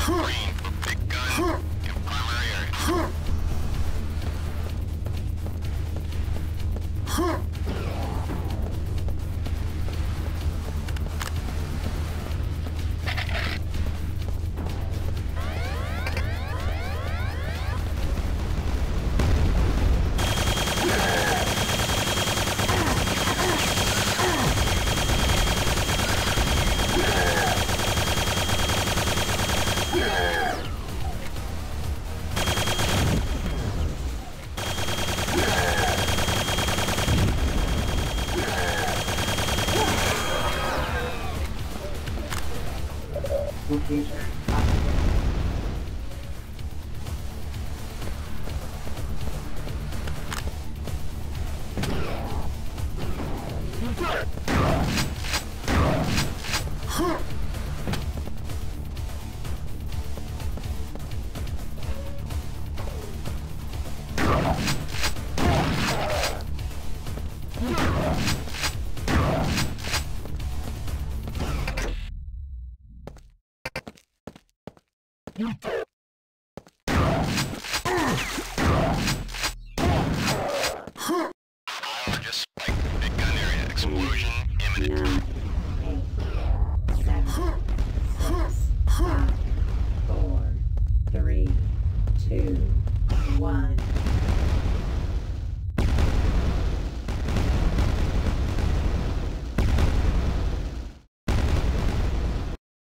Green, big gun in primary area. Location. Just like big gun area. Explosion imminent. 9, 8, 7, 6, 5, 4, 3, 2, 1.